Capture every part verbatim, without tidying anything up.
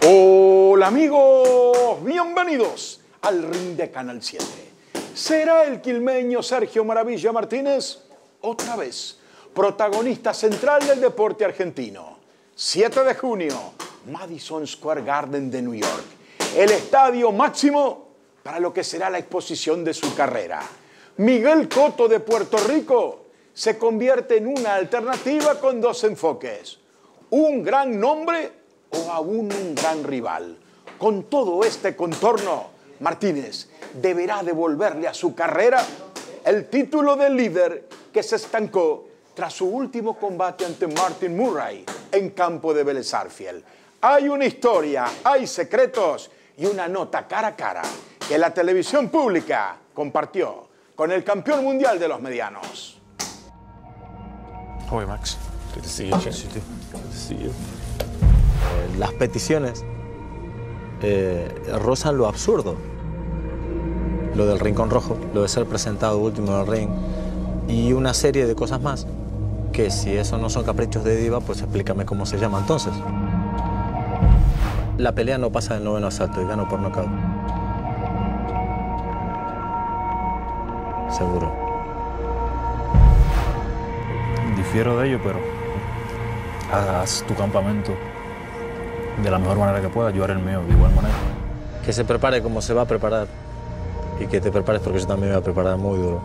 Hola amigos, bienvenidos al ring de Canal siete. ¿Será el quilmeño Sergio Maravilla Martínez? Otra vez, protagonista central del deporte argentino. siete de junio, Madison Square Garden de New York. El estadio máximo para lo que será la exposición de su carrera. Miguel Cotto de Puerto Rico se convierte en una alternativa con dos enfoques. Un gran nombre o aún un gran rival. Con todo este contorno, Martínez deberá devolverle a su carrera el título de líder que se estancó tras su último combate ante Martin Murray en campo de Vélez Sarsfield. Hay una historia, hay secretos y una nota cara a cara que la televisión pública compartió con el campeón mundial de los medianos. Hola, Max. Good to see you, Jim. Good to see you. Eh, las peticiones eh, rozan lo absurdo. Lo del Rincón Rojo, lo de ser presentado último en el ring y una serie de cosas más que si eso no son caprichos de diva, pues explícame cómo se llama entonces. La pelea no pasa del noveno asalto y gano por nocaut. Seguro. Difiero de ello, pero haz tu campamento de la mejor manera que puedas, yo haré el mío de igual manera. Que se prepare como se va a preparar y que te prepares porque yo también me voy a preparar muy duro.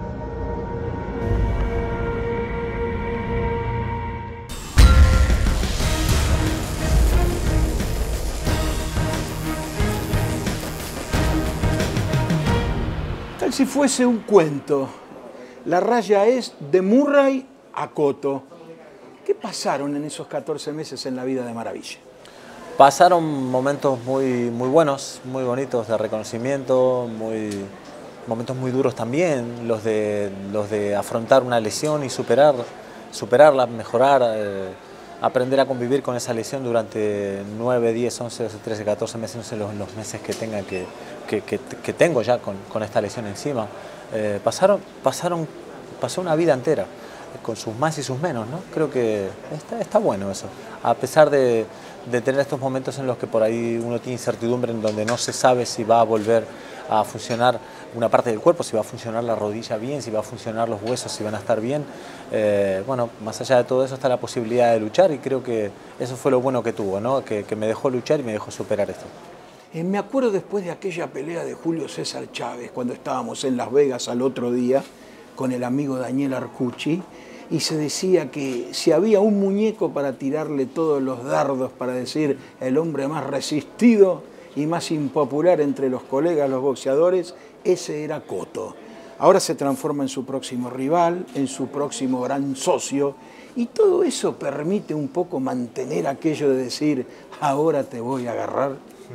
Tal si fuese un cuento. La raya es de Murray a Cotto. ¿Qué pasaron en esos catorce meses en la vida de Maravilla? Pasaron momentos muy, muy buenos, muy bonitos de reconocimiento, muy, momentos muy duros también, los de, los de afrontar una lesión y superar, superarla, mejorar, eh, aprender a convivir con esa lesión durante nueve, diez, once, doce, trece, catorce meses, no sé los, los meses que tenga que, que, que, que tengo ya con, con esta lesión encima. Eh, pasaron, pasaron, pasó una vida entera, con sus más y sus menos, ¿no? Creo que está, está bueno eso, a pesar de, de tener estos momentos en los que por ahí uno tiene incertidumbre, en donde no se sabe si va a volver a funcionar una parte del cuerpo, si va a funcionar la rodilla bien, si va a funcionar los huesos, si van a estar bien. Eh, bueno, más allá de todo eso está la posibilidad de luchar y creo que eso fue lo bueno que tuvo, ¿no? Que, que me dejó luchar y me dejó superar esto. Eh, me acuerdo después de aquella pelea de Julio César Chávez, cuando estábamos en Las Vegas al otro día con el amigo Daniel Arcucci, y se decía que si había un muñeco para tirarle todos los dardos, para decir el hombre más resistido y más impopular entre los colegas, los boxeadores, ese era Cotto. Ahora se transforma en su próximo rival, en su próximo gran socio, y todo eso permite un poco mantener aquello de decir, ahora te voy a agarrar.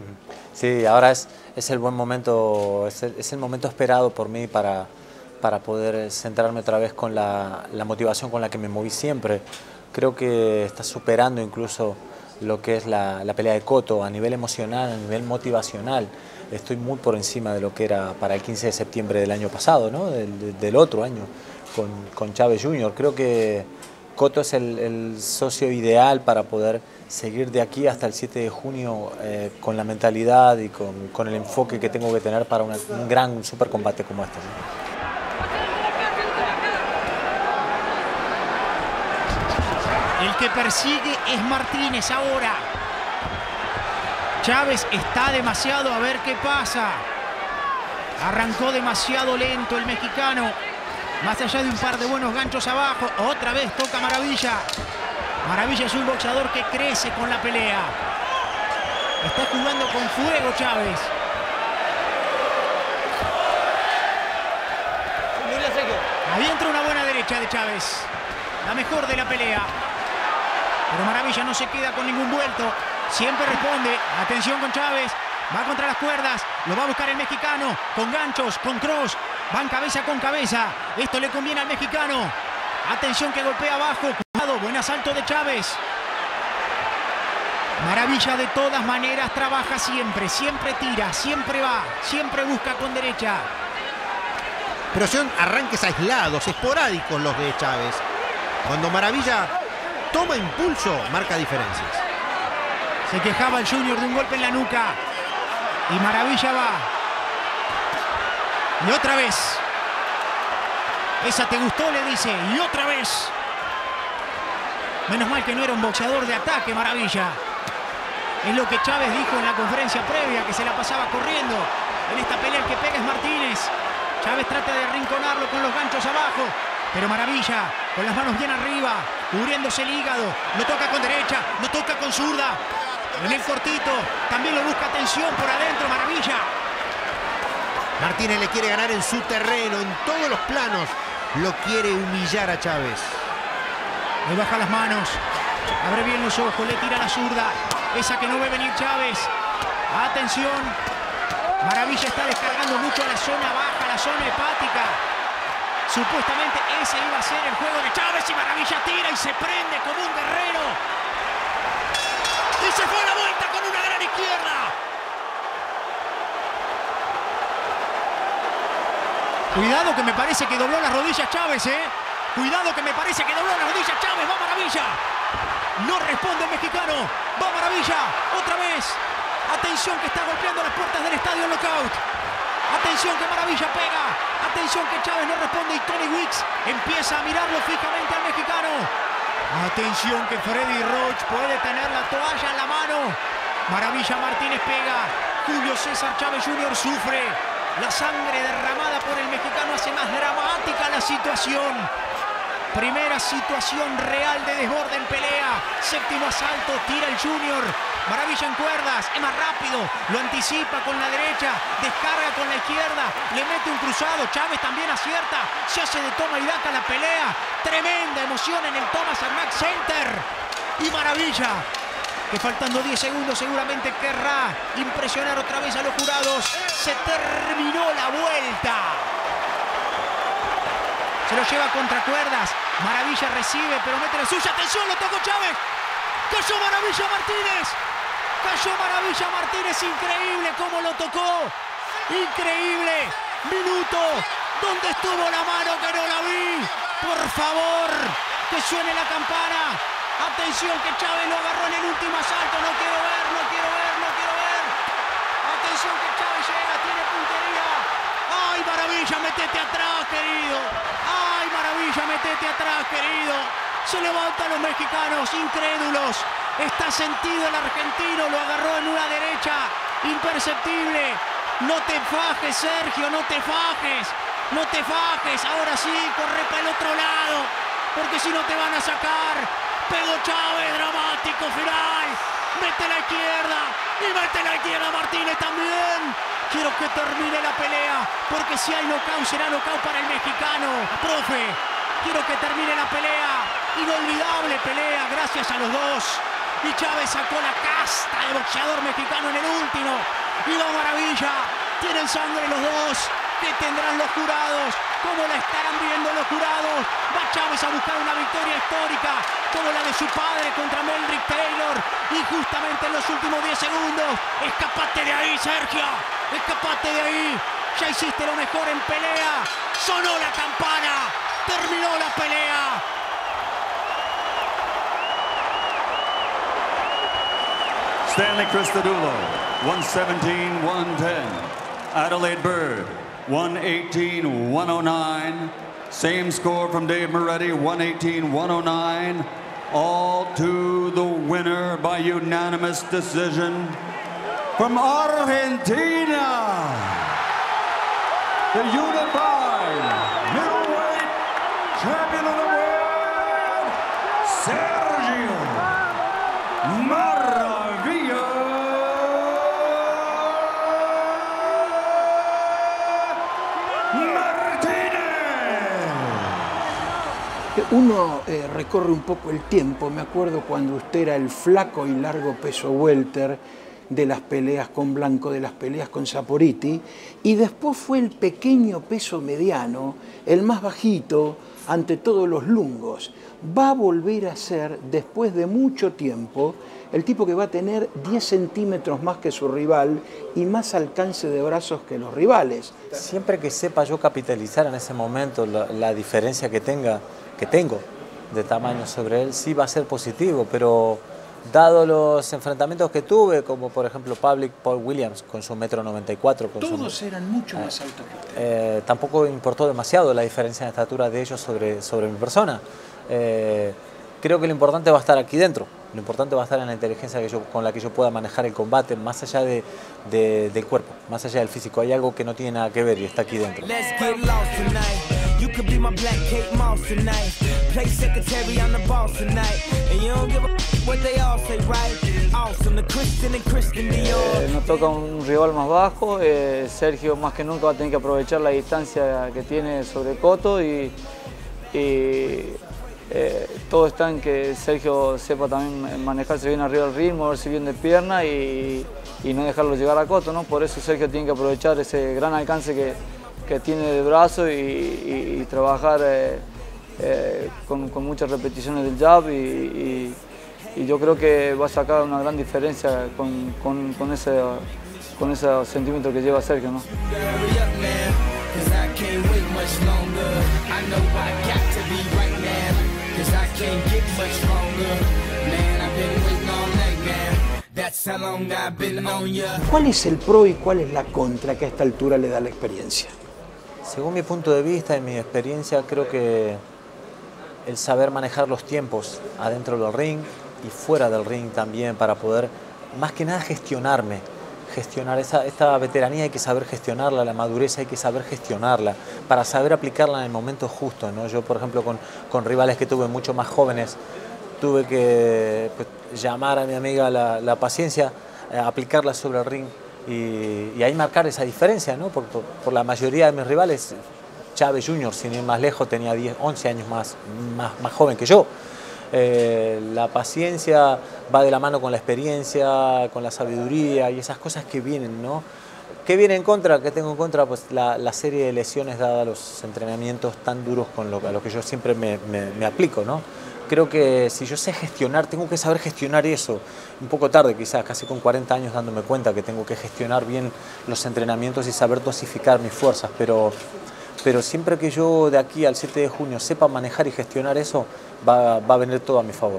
Sí, ahora es, es el buen momento, es el, es el momento esperado por mí para, para poder centrarme otra vez con la, la motivación con la que me moví siempre. Creo que está superando incluso lo que es la, la pelea de Cotto a nivel emocional, a nivel motivacional. Estoy muy por encima de lo que era para el quince de septiembre del año pasado, ¿no? del, del otro año, con, con Chávez junior Creo que Cotto es el, el socio ideal para poder seguir de aquí hasta el siete de junio eh, con la mentalidad y con, con el enfoque que tengo que tener para una, un gran super combate como este, ¿no? El que persigue es Martínez ahora. Chávez está demasiado, a ver qué pasa. Arrancó demasiado lento el mexicano. Más allá de un par de buenos ganchos abajo, otra vez toca Maravilla. Maravilla es un boxeador que crece con la pelea. Está jugando con fuego Chávez. Ahí entra una buena derecha de Chávez. La mejor de la pelea. Pero Maravilla no se queda con ningún vuelto. Siempre responde. Atención con Chávez. Va contra las cuerdas. Lo va a buscar el mexicano. Con ganchos, con cross. Van cabeza con cabeza. Esto le conviene al mexicano. Atención que golpea abajo. Cuidado. Buen asalto de Chávez. Maravilla de todas maneras trabaja siempre. Siempre tira. Siempre va. Siempre busca con derecha. Pero son arranques aislados, esporádicos los de Chávez. Cuando Maravilla toma impulso, marca diferencias. Se quejaba el Junior de un golpe en la nuca. Y Maravilla va. Y otra vez. Esa te gustó, le dice. Y otra vez. Menos mal que no era un boxeador de ataque, Maravilla. Es lo que Chávez dijo en la conferencia previa, que se la pasaba corriendo. En esta pelea el que pega es Martínez. Chávez trata de arrinconarlo con los ganchos abajo. Pero Maravilla, con las manos bien arriba, cubriéndose el hígado. Lo toca con derecha, lo toca con zurda. En el cortito, también lo busca tensión por adentro, Maravilla. Martínez le quiere ganar en su terreno, en todos los planos. Lo quiere humillar a Chávez. Le baja las manos, abre bien los ojos, le tira la zurda. Esa que no ve venir Chávez. Atención. Maravilla está descargando mucho la zona baja, la zona hepática. Supuestamente ese iba a ser el juego de Chávez y Maravilla tira y se prende como un guerrero. Y se fue a la vuelta con una gran izquierda. Cuidado que me parece que dobló las rodillas Chávez, ¿eh? Cuidado que me parece que dobló las rodillas Chávez. Va Maravilla. No responde el mexicano. Va Maravilla. Otra vez. Atención que está golpeando las puertas del estadio Knockout. Atención que Maravilla pega. Atención que Chávez no responde y Tony Weeks empieza a mirarlo fijamente al mexicano. Atención que Freddy Roach puede tener la toalla en la mano. Maravilla Martínez pega. Julio César Chávez junior sufre. La sangre derramada por el mexicano hace más dramática la situación. Primera situación real de desborde en pelea. Séptimo asalto, tira el Junior. Maravilla en cuerdas, es más rápido. Lo anticipa con la derecha, descarga con la izquierda. Le mete un cruzado, Chávez también acierta. Se hace de toma y daca la pelea. Tremenda emoción en el Thomas Armac Center. Y Maravilla, que faltando diez segundos seguramente querrá impresionar otra vez a los jurados. Se terminó la vuelta. Se lo lleva contra cuerdas. Maravilla recibe, pero mete la suya. Atención, lo tocó Chávez. Cayó Maravilla Martínez. Cayó Maravilla Martínez. Increíble cómo lo tocó. Increíble. Minuto. ¿Dónde estuvo la mano que no la vi? Por favor, que suene la campana. Atención que Chávez lo agarró en el último asalto. No quiero ver, no quiero ver, no quiero ver. Atención que Chávez llega, tiene puntería. ¡Ay, Maravilla, metete atrás, querido! ¡Ay, Maravilla, metete atrás, querido! Se levantan los mexicanos, incrédulos. Está sentido el argentino, lo agarró en una derecha. Imperceptible. No te fajes, Sergio, no te fajes. No te fajes. Ahora sí, corre para el otro lado. Porque si no te van a sacar. Pegó Chávez, dramático final. Mete la izquierda. Y mete la izquierda Martínez también. Quiero que termine la pelea, porque si hay knockout será knockout para el mexicano. Profe, quiero que termine la pelea. Inolvidable pelea, gracias a los dos. Y Chávez sacó la casta de boxeador mexicano en el último. Y la Maravilla, tienen sangre los dos. ¿Qué tendrán los jurados? ¿Cómo la estarán viendo los jurados? Va Chávez a buscar una victoria histórica, como la de su padre contra Meldrick Taylor. Y justamente en los últimos diez segundos, escapate de ahí, Sergio. Escapate de ahí. Ya hiciste lo mejor en pelea. Sonó la campana. Terminó la pelea. Stanley Cristodulo, one seventeen one ten. Adelaide Bird, one eighteen one oh nine. Same score from Dave Moretti, one eighteen one oh nine. All to the winner by unanimous decision from Argentina, the unified middleweight champion of the world, Sergio Maravilla Martínez. Uno eh, recorre un poco el tiempo. Me acuerdo cuando usted era el flaco y largo peso welter de las peleas con Blanco, de las peleas con Saporiti, y después fue el pequeño peso mediano, el más bajito, ante todos los lungos. Va a volver a ser, después de mucho tiempo, el tipo que va a tener diez centímetros más que su rival y más alcance de brazos que los rivales. Siempre que sepa yo capitalizar en ese momento la, la diferencia que tenga, que tengo de tamaño sobre él, sí va a ser positivo, pero dado los enfrentamientos que tuve, como por ejemplo Public Paul Williams con su metro noventa y cuatro. Con Todos su, eran mucho más altos que usted. eh, tampoco importó demasiado la diferencia de estatura de ellos sobre, sobre mi persona. Eh, creo que lo importante va a estar aquí dentro. Lo importante va a estar en la inteligencia que yo, con la que yo pueda manejar el combate, más allá de, de, del cuerpo, más allá del físico. Hay algo que no tiene nada que ver y está aquí dentro. You could be my black Kate Moss tonight. Play secretary, I'm the boss tonight. And you don't give a what they all say, right? Awesome, the Christian and Christian Dior. Eh, nos toca un rival más bajo. Eh, Sergio más que nunca va a tener que aprovechar la distancia que tiene sobre Cotto y, y eh, todo está en que Sergio sepa también manejarse bien arriba del ring, moverse bien de pierna y, y no dejarlo llegar a Cotto, ¿no? Por eso Sergio tiene que aprovechar ese gran alcance que que tiene de brazo y, y, y trabajar eh, eh, con, con muchas repeticiones del jab y, y, y yo creo que va a sacar una gran diferencia con, con, con, ese, con ese sentimiento que lleva Sergio, ¿no? ¿Cuál es el pro y cuál es la contra que a esta altura le da la experiencia? Según mi punto de vista y mi experiencia, creo que el saber manejar los tiempos adentro del ring y fuera del ring también para poder, más que nada, gestionarme. Gestionar esa, esta veteranía hay que saber gestionarla, la madurez hay que saber gestionarla para saber aplicarla en el momento justo, ¿no? Yo, por ejemplo, con, con rivales que tuve mucho más jóvenes, tuve que pues, llamar a mi amiga la, la paciencia, eh, aplicarla sobre el ring. Y, y ahí marcar esa diferencia, ¿no? Por, por, por la mayoría de mis rivales, Chávez junior, sin ir más lejos, tenía diez, once años más, más, más joven que yo. Eh, la paciencia va de la mano con la experiencia, con la sabiduría y esas cosas que vienen, ¿no? ¿Qué viene en contra? ¿Qué tengo en contra? Pues la, la serie de lesiones dadas los entrenamientos tan duros con lo, a lo que yo siempre me, me, me aplico, ¿no? Creo que si yo sé gestionar, tengo que saber gestionar eso. Un poco tarde quizás, casi con cuarenta años dándome cuenta que tengo que gestionar bien los entrenamientos y saber dosificar mis fuerzas. Pero, pero siempre que yo de aquí al siete de junio sepa manejar y gestionar eso, va, va a venir todo a mi favor.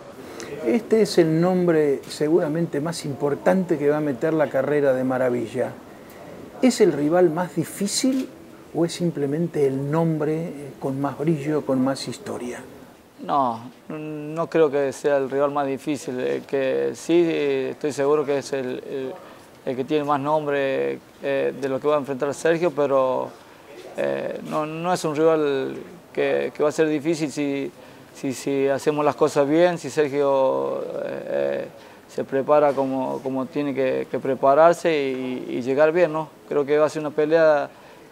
Este es el nombre seguramente más importante que va a meter la carrera de Maravilla. ¿Es el rival más difícil o es simplemente el nombre con más brillo, con más historia? No, no creo que sea el rival más difícil. El que sí, estoy seguro que es el, el, el que tiene más nombre eh, de lo que va a enfrentar Sergio, pero eh, no, no es un rival que, que va a ser difícil si, si, si hacemos las cosas bien, si Sergio eh, se prepara como, como tiene que, que prepararse y, y llegar bien, ¿no? Creo que va a ser una pelea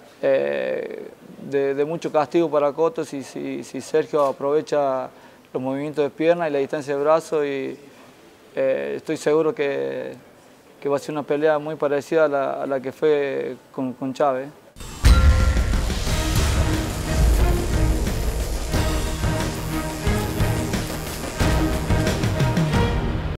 eh, De, de mucho castigo para Cotto si, si, si Sergio aprovecha los movimientos de pierna y la distancia de brazo y eh, estoy seguro que, que va a ser una pelea muy parecida a la, a la que fue con, con Chávez.